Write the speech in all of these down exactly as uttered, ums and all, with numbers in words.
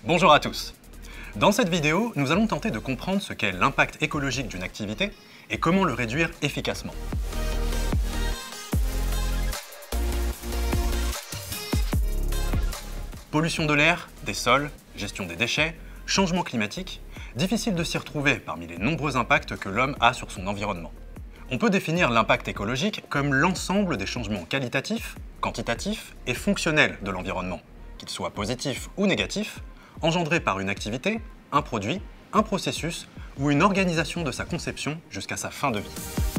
Bonjour à tous. Dans cette vidéo, nous allons tenter de comprendre ce qu'est l'impact écologique d'une activité et comment le réduire efficacement. Pollution de l'air, des sols, gestion des déchets, changement climatique, difficile de s'y retrouver parmi les nombreux impacts que l'homme a sur son environnement. On peut définir l'impact écologique comme l'ensemble des changements qualitatifs, quantitatifs et fonctionnels de l'environnement, qu'ils soient positifs ou négatifs, engendrés par une activité, un produit, un processus ou une organisation de sa conception jusqu'à sa fin de vie.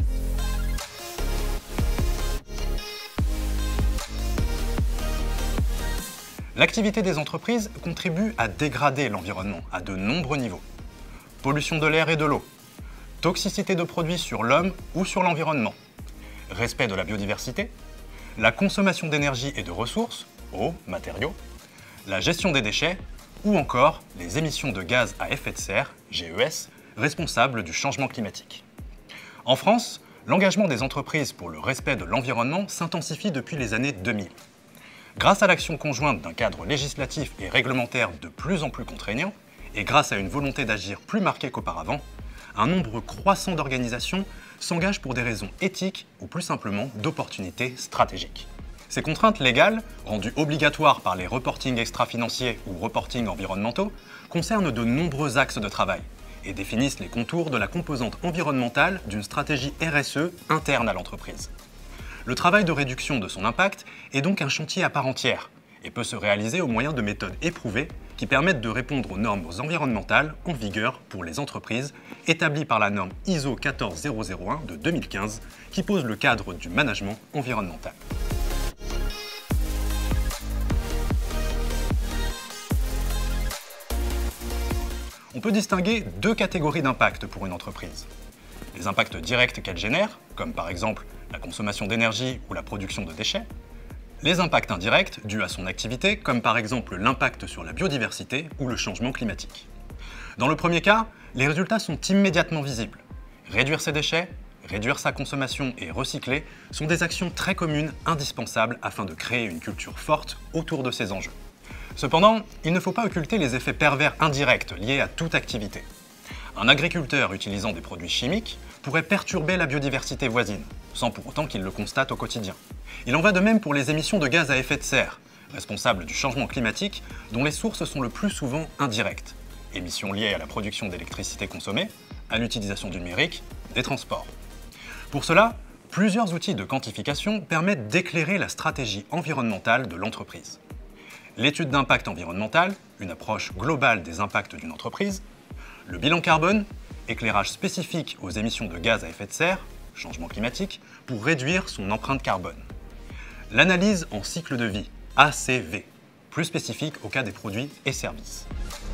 L'activité des entreprises contribue à dégrader l'environnement à de nombreux niveaux. Pollution de l'air et de l'eau, toxicité de produits sur l'homme ou sur l'environnement, respect de la biodiversité, la consommation d'énergie et de ressources, eau, matériaux, la gestion des déchets ou encore les émissions de gaz à effet de serre, G E S, responsables du changement climatique. En France, l'engagement des entreprises pour le respect de l'environnement s'intensifie depuis les années deux mille. Grâce à l'action conjointe d'un cadre législatif et réglementaire de plus en plus contraignant, et grâce à une volonté d'agir plus marquée qu'auparavant, un nombre croissant d'organisations s'engagent pour des raisons éthiques ou plus simplement d'opportunités stratégiques. Ces contraintes légales, rendues obligatoires par les reportings extra-financiers ou reportings environnementaux, concernent de nombreux axes de travail et définissent les contours de la composante environnementale d'une stratégie R S E interne à l'entreprise. Le travail de réduction de son impact est donc un chantier à part entière et peut se réaliser au moyen de méthodes éprouvées qui permettent de répondre aux normes environnementales en vigueur pour les entreprises établies par la norme I S O quatorze zéro zéro un de deux mille quinze qui pose le cadre du management environnemental. On peut distinguer deux catégories d'impact pour une entreprise. Les impacts directs qu'elle génère, comme par exemple la consommation d'énergie ou la production de déchets. Les impacts indirects dus à son activité, comme par exemple l'impact sur la biodiversité ou le changement climatique. Dans le premier cas, les résultats sont immédiatement visibles. Réduire ses déchets, réduire sa consommation et recycler sont des actions très communes indispensables afin de créer une culture forte autour de ces enjeux. Cependant, il ne faut pas occulter les effets pervers indirects liés à toute activité. Un agriculteur utilisant des produits chimiques pourrait perturber la biodiversité voisine, sans pour autant qu'il le constate au quotidien. Il en va de même pour les émissions de gaz à effet de serre, responsables du changement climatique, dont les sources sont le plus souvent indirectes. Émissions liées à la production d'électricité consommée, à l'utilisation du numérique, des transports. Pour cela, plusieurs outils de quantification permettent d'éclairer la stratégie environnementale de l'entreprise. L'étude d'impact environnemental, une approche globale des impacts d'une entreprise, le bilan carbone, éclairage spécifique aux émissions de gaz à effet de serre, changement climatique, pour réduire son empreinte carbone. L'analyse en cycle de vie, A C V, plus spécifique au cas des produits et services.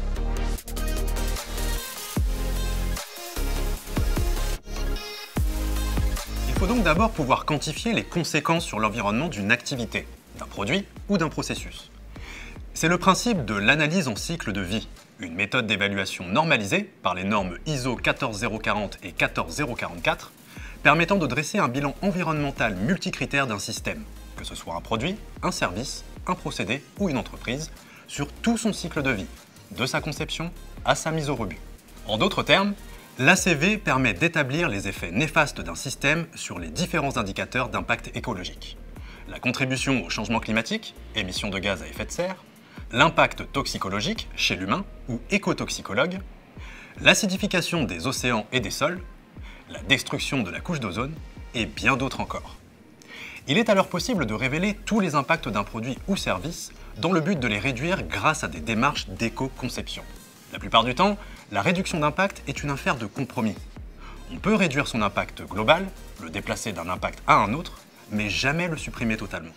Il faut donc d'abord pouvoir quantifier les conséquences sur l'environnement d'une activité, d'un produit ou d'un processus. C'est le principe de l'analyse en cycle de vie, une méthode d'évaluation normalisée par les normes I S O quatorze zéro quarante et quatorze zéro quarante-quatre, permettant de dresser un bilan environnemental multicritère d'un système, que ce soit un produit, un service, un procédé ou une entreprise, sur tout son cycle de vie, de sa conception à sa mise au rebut. En d'autres termes, l'A C V permet d'établir les effets néfastes d'un système sur les différents indicateurs d'impact écologique. La contribution au changement climatique, émissions de gaz à effet de serre, l'impact toxicologique chez l'humain ou écotoxicologue, l'acidification des océans et des sols, la destruction de la couche d'ozone et bien d'autres encore. Il est alors possible de révéler tous les impacts d'un produit ou service dans le but de les réduire grâce à des démarches d'éco-conception. La plupart du temps, la réduction d'impact est une affaire de compromis. On peut réduire son impact global, le déplacer d'un impact à un autre, mais jamais le supprimer totalement.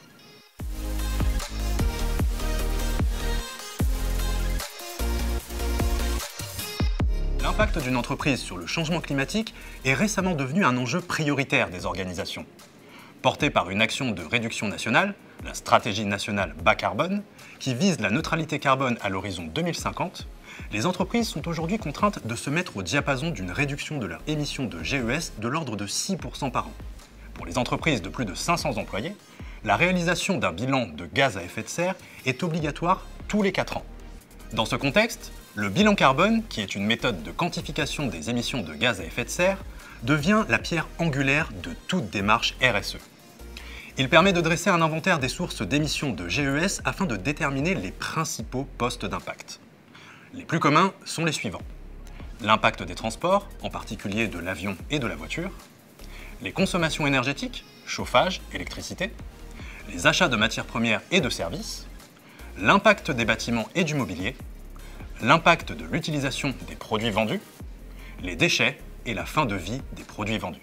L'impact d'une entreprise sur le changement climatique est récemment devenu un enjeu prioritaire des organisations. Porté par une action de réduction nationale, la stratégie nationale bas carbone, qui vise la neutralité carbone à l'horizon deux mille cinquante, les entreprises sont aujourd'hui contraintes de se mettre au diapason d'une réduction de leurs émissions de G E S de l'ordre de six pour cent par an. Pour les entreprises de plus de cinq cents employés, la réalisation d'un bilan de gaz à effet de serre est obligatoire tous les quatre ans. Dans ce contexte, le bilan carbone, qui est une méthode de quantification des émissions de gaz à effet de serre, devient la pierre angulaire de toute démarche R S E. Il permet de dresser un inventaire des sources d'émissions de G E S afin de déterminer les principaux postes d'impact. Les plus communs sont les suivants. L'impact des transports, en particulier de l'avion et de la voiture, les consommations énergétiques, chauffage, électricité, les achats de matières premières et de services, l'impact des bâtiments et du mobilier, l'impact de l'utilisation des produits vendus, les déchets et la fin de vie des produits vendus.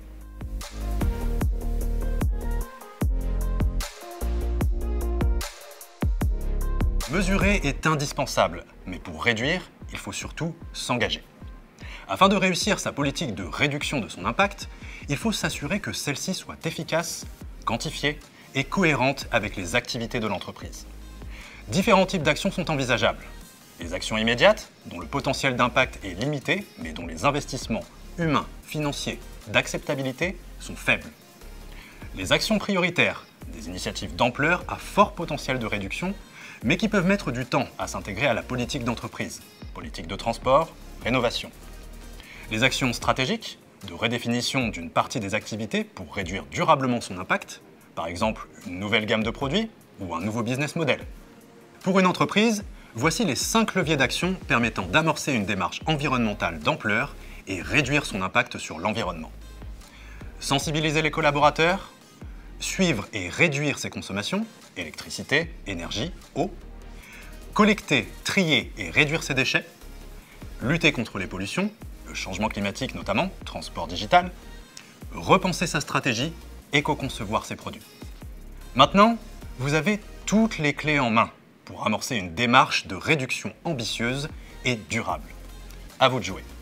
Mesurer est indispensable, mais pour réduire, il faut surtout s'engager. Afin de réussir sa politique de réduction de son impact, il faut s'assurer que celle-ci soit efficace, quantifiée et cohérente avec les activités de l'entreprise. Différents types d'actions sont envisageables. Les actions immédiates, dont le potentiel d'impact est limité, mais dont les investissements humains, financiers, d'acceptabilité sont faibles. Les actions prioritaires, des initiatives d'ampleur à fort potentiel de réduction, mais qui peuvent mettre du temps à s'intégrer à la politique d'entreprise, politique de transport, rénovation. Les actions stratégiques, de redéfinition d'une partie des activités pour réduire durablement son impact, par exemple une nouvelle gamme de produits ou un nouveau business model. Pour une entreprise, voici les cinq leviers d'action permettant d'amorcer une démarche environnementale d'ampleur et réduire son impact sur l'environnement. Sensibiliser les collaborateurs, suivre et réduire ses consommations, électricité, énergie, eau, collecter, trier et réduire ses déchets, lutter contre les pollutions, le changement climatique notamment, transport digital, repenser sa stratégie, éco-concevoir ses produits. Maintenant, vous avez toutes les clés en main pour amorcer une démarche de réduction ambitieuse et durable. À vous de jouer.